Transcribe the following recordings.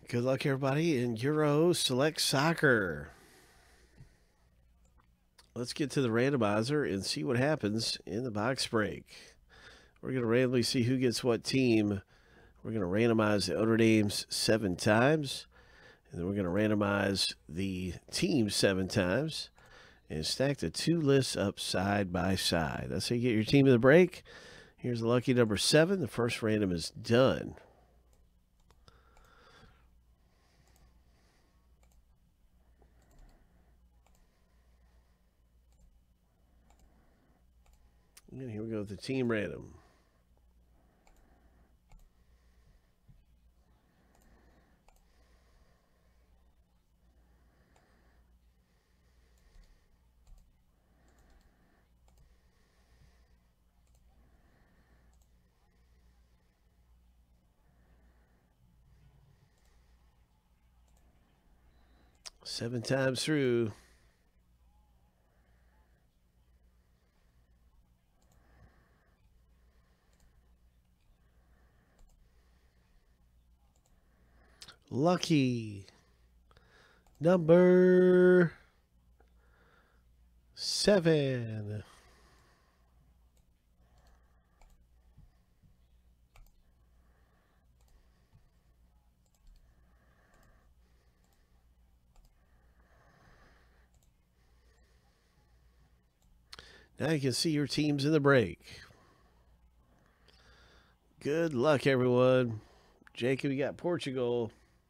Good luck, everybody, in Euro Select Soccer. Let's get to the randomizer and see what happens in the box break. We're going to randomly see who gets what team. We're going to randomize the owner names 7 times. And then we're going to randomize the team 7 times. And stack the 2 lists up side by side. That's how you get your team in the break. Here's the lucky number 7. The first random is done. And here we go with the team random. Seven times through. Lucky number 7. Now you can see your teams in the break. Good luck, everyone. Jacob, you got Portugal.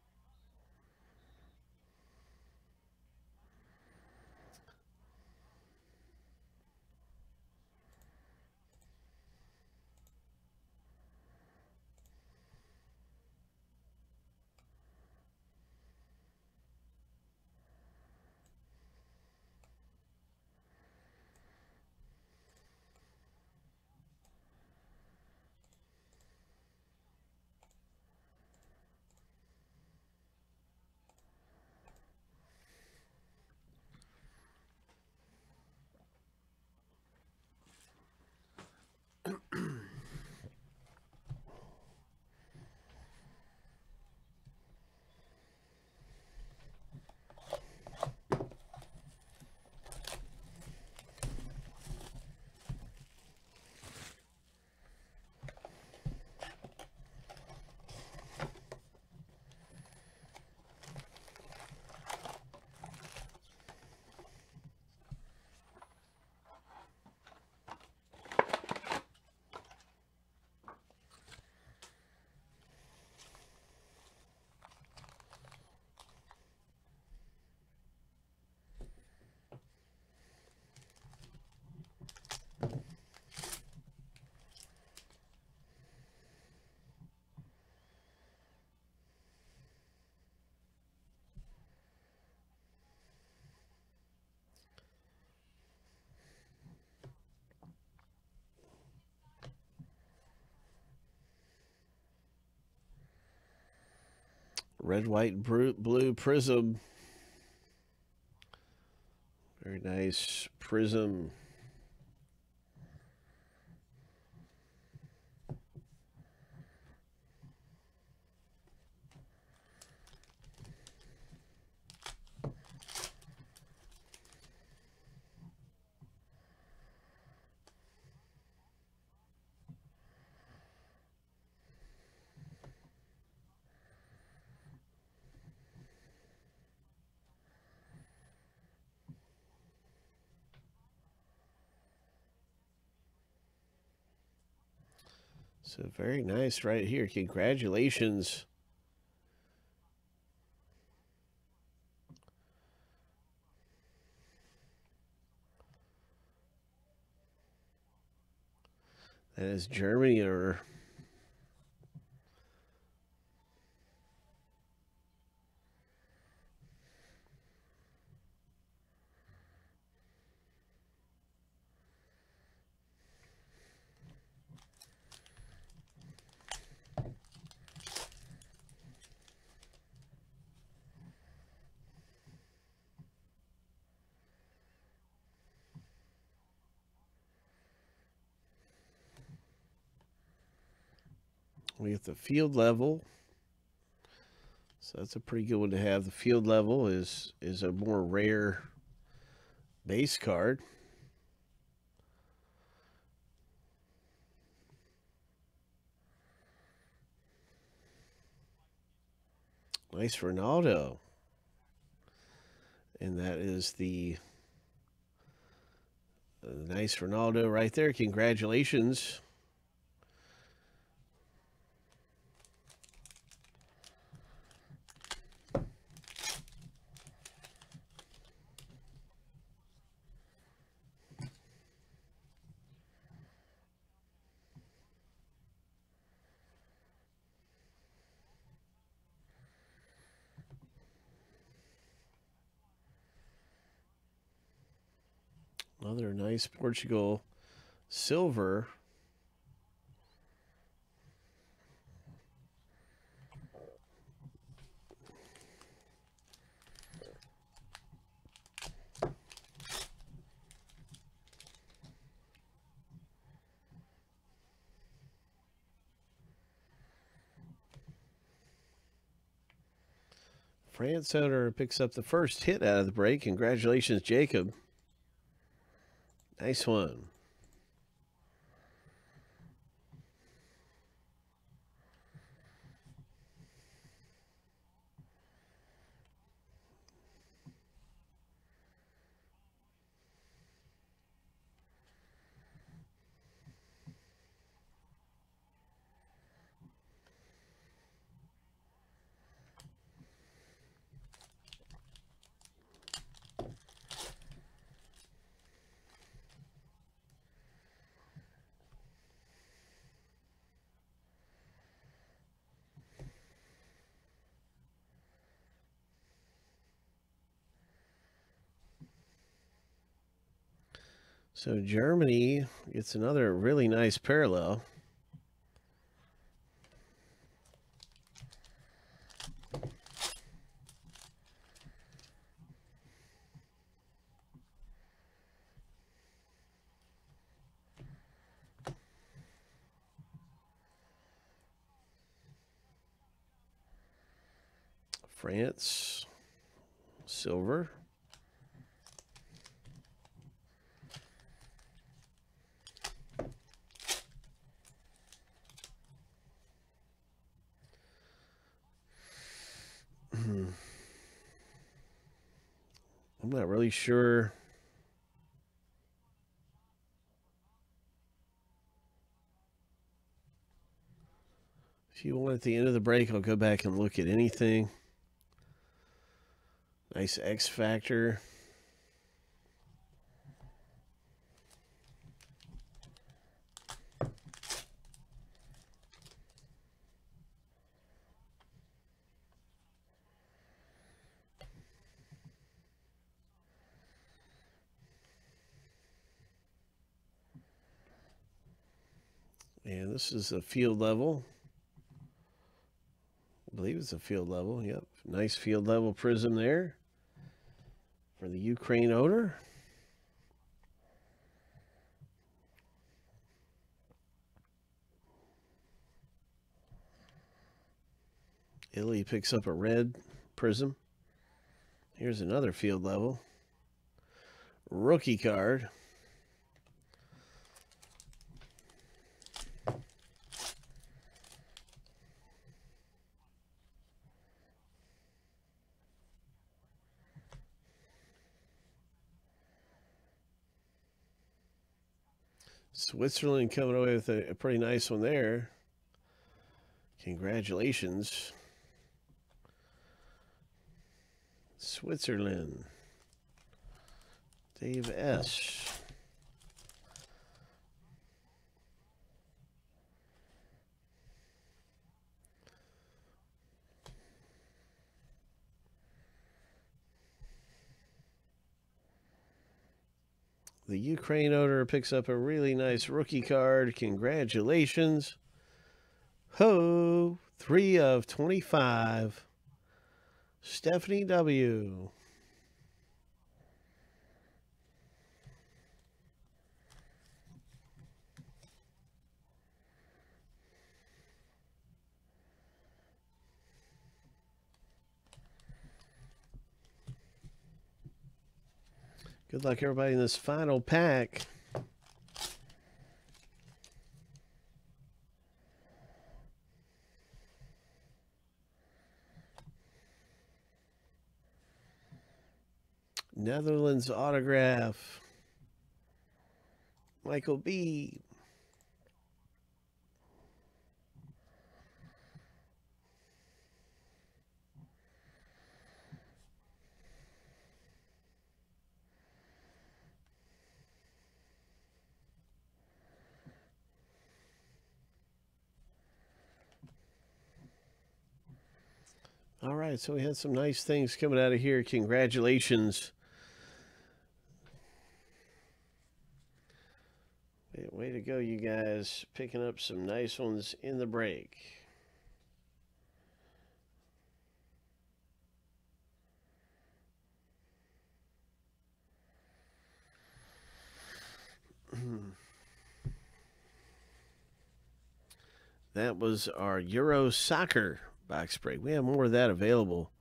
Red, white, blue prism. Very nice prism. So very nice right here. Congratulations. That is Germany or we get the field level. So that's a pretty good one to have. The field level is a more rare base card. Nice Ronaldo. And that is the nice Ronaldo right there. Congratulations. Another nice Portugal silver. France owner picks up the first hit out of the break. Congratulations, Jacob. Nice one. So Germany gets another really nice parallel. France, silver. I'm not really sure. If you want at the end of the break, I'll go back and look at anything. Nice X Factor. And this is a field level. I believe it's a field level. Yep. Nice field level prism there for the Ukraine owner. Italy picks up a red prism. Here's another field level. Rookie card. Switzerland coming away with a pretty nice one there. Congratulations. Switzerland. Dave S. The Ukraine owner picks up a really nice rookie card. Congratulations. Ho! 3 of 25. Stephanie W. Good luck, everybody, in this final pack. Netherlands autograph. Michael B. All right, so we had some nice things coming out of here. Congratulations. Way to go, you guys. Picking up some nice ones in the break. That was our Euro Soccer box break. We have more of that available